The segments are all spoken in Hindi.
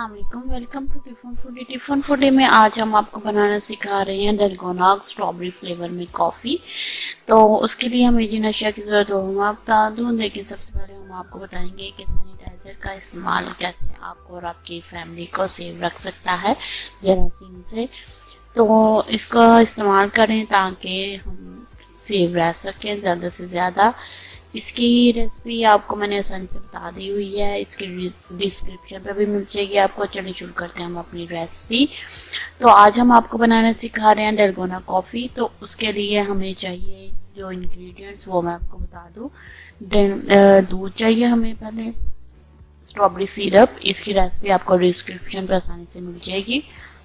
अस्सलाम वालेकुम, welcome to Tiffin Foodie. Tiffin Foodie में आज हम आपको बनाना सिखा रहे हैं डलगोना स्ट्रॉबेरी फ्लेवर में कॉफ़ी। तो उसके लिए हमें जिन अशिया की ज़रूरत हो मैं आप बता दूँ, लेकिन सबसे पहले हम आपको बताएंगे कि सैनिटाइज़र का इस्तेमाल कैसे आपको और आपकी फैमिली को सेव रख सकता है जरासीम से। तो इसका इस्तेमाल करें ताकि हम सेव रह सकें ज़्यादा से ज़्यादा। इसकी रेसिपी आपको मैंने आसानी से बता दी हुई है, इसकी डिस्क्रिप्शन पे भी मिल जाएगी आपको। चलिए शुरू करते हैं हम अपनी रेसिपी। तो आज हम आपको बनाना सिखा रहे हैं डलगोना कॉफ़ी। तो उसके लिए हमें चाहिए जो इंग्रेडिएंट्स वो मैं आपको बता दूँ। दूध चाहिए हमें, पहले स्ट्रॉबेरी सिरप, इसकी रेसिपी आपको डिस्क्रिप्शन पर आसानी से मिल जाएगी,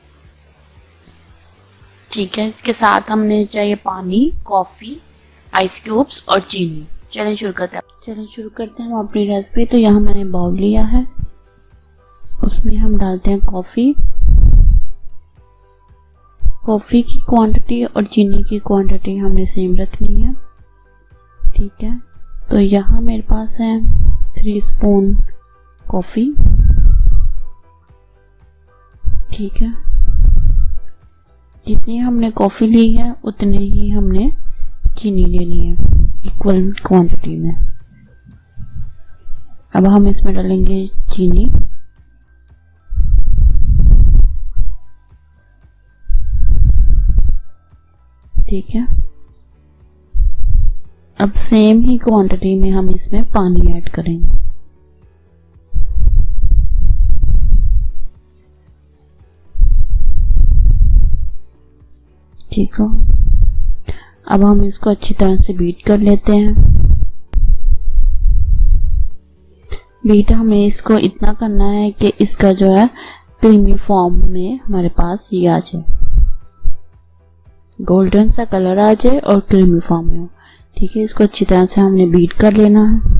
ठीक है। इसके साथ हमने चाहिए पानी, कॉफ़ी, आइस क्यूब्स और चीनी। चलें शुरू करते हैं हम अपनी रेसिपी। तो यहाँ मैंने बाउल लिया है, उसमें हम डालते हैं कॉफ़ी की क्वांटिटी और चीनी की क्वांटिटी हमने सेम रखनी है, ठीक है। तो यहाँ मेरे पास है 3 स्पून कॉफ़ी, ठीक है। जितनी हमने कॉफ़ी ली है उतने ही हमने चीनी लेनी है, इक्वल क्वांटिटी में। अब हम इसमें डालेंगे चीनी, ठीक है। अब सेम ही क्वांटिटी में हम इसमें पानी ऐड करेंगे, ठीक हो। अब हम इसको अच्छी तरह से बीट कर लेते हैं। बीट हमें इसको इतना करना है कि इसका जो है क्रीमी फॉर्म में हमारे पास ये आ जाए, गोल्डन सा कलर आ जाए और क्रीमी फॉर्म में हो, ठीक है। इसको अच्छी तरह से हमने बीट कर लेना है।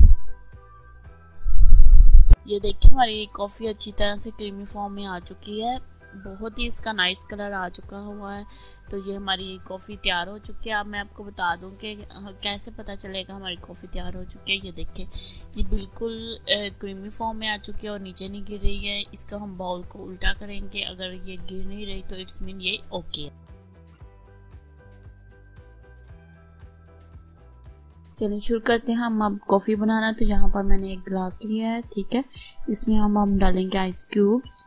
ये देखिए हमारी कॉफ़ी अच्छी तरह से क्रीमी फॉर्म में आ चुकी है, बहुत ही इसका नाइस कलर आ चुका हुआ है। तो ये हमारी कॉफ़ी तैयार हो चुकी है। अब मैं आपको बता दूं कि कैसे पता चलेगा हमारी कॉफ़ी तैयार हो चुकी है। ये देखिए ये बिल्कुल क्रीमी फॉर्म में आ चुकी है और नीचे नहीं गिर रही है। इसका हम बाउल को उल्टा करेंगे, अगर ये गिर नहीं रही तो इट्स मीन ये ओके है। चलिए शुरू करते हैं हम अब कॉफ़ी बनाना। तो यहाँ पर मैंने एक गिलास लिया है, ठीक है। इसमें हम डालेंगे आइस क्यूब्स,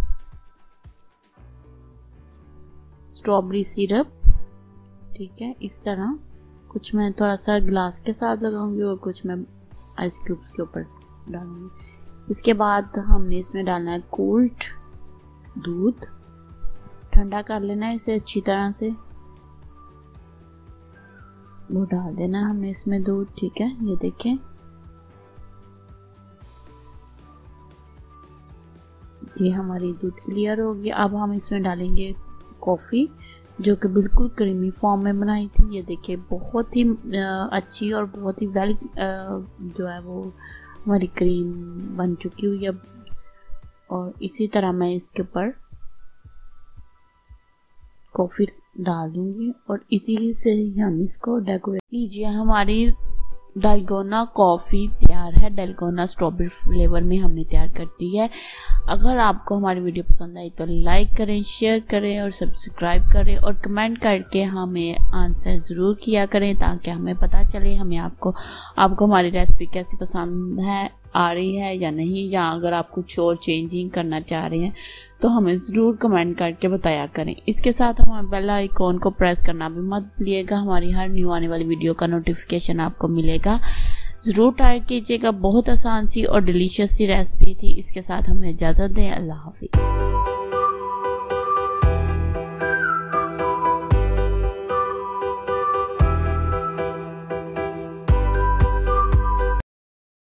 स्ट्रॉबेरी सिरप, ठीक है। इस तरह कुछ मैं थोड़ा सा ग्लास के साथ लगाऊंगी और कुछ मैं आइस क्यूब्स के ऊपर डालूंगी। इसके बाद हमने इसमें डालना है कोल्ड दूध, ठंडा कर लेना है इसे अच्छी तरह से। वो डाल देना है हमने इसमें दूध, ठीक है। ये देखें ये हमारी दूध क्लियर होगी। अब हम इसमें डालेंगे कॉफ़ी जो कि बिल्कुल क्रीमी फॉर्म में बनाई थी। ये देखिए बहुत ही अच्छी और बहुत ही वेल जो है वो हमारी क्रीम बन चुकी हुई है। और इसी तरह मैं इसके ऊपर कॉफ़ी डाल दूंगी और इसी से ही हम इसको डेकोरेट कीजिए। हमारी डलगोना कॉफ़ी तैयार है, डलगोना स्ट्रॉबेरी फ्लेवर में हमने तैयार कर दी है। अगर आपको हमारी वीडियो पसंद आई तो लाइक करें, शेयर करें और सब्सक्राइब करें और कमेंट करके हमें आंसर ज़रूर किया करें ताकि हमें पता चले हमें आपको हमारी रेसिपी कैसी पसंद है, आ रही है या नहीं, या अगर आप कुछ और चेंजिंग करना चाह रहे हैं तो हमें ज़रूर कमेंट करके बताया करें। इसके साथ हमारे बेल आइकॉन को प्रेस करना भी मत भूलिएगा, हमारी हर न्यू आने वाली वीडियो का नोटिफिकेशन आपको मिलेगा। ज़रूर ट्राई कीजिएगा, बहुत आसान सी और डिलीशियस सी रेसिपी थी। इसके साथ हमें इजाज़त दें, अल्लाह हाफिज़।